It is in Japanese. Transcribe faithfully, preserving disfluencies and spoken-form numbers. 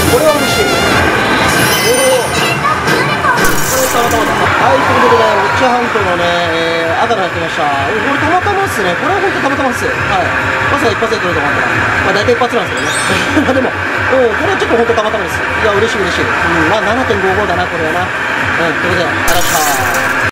これは嬉しい。おお、これたまたまだ。はい、ということでね、ウォッチャーハントのね、えー、赤がやってました。これたまたまっすね。これは本当たまたまっす。はい。まさか一発で取ると思ったら、まあ大体一発なんですけどね。まあでも、うん、これはちょっと本当たまたまです。いや、嬉しい嬉しい。うん、まあななてんごごだな、これはな。うん、ということで、あらっしゃー。